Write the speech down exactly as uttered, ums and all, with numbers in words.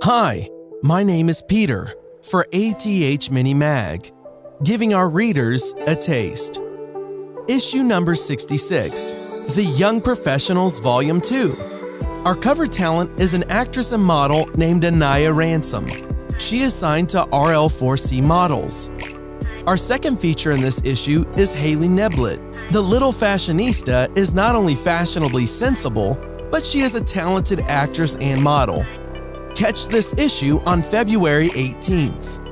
Hi, my name is Peter for A T H Mini Mag, giving our readers a taste. Issue number sixty-six, The Young Professionals Volume two. Our cover talent is an actress and model named Aniyah Ransom. She is signed to R L four C Models. Our second feature in this issue is Hailey Neblett. The Lil Fashionista is not only fashionably sensible, but she is a talented actress and model. Catch this issue on February eighteenth.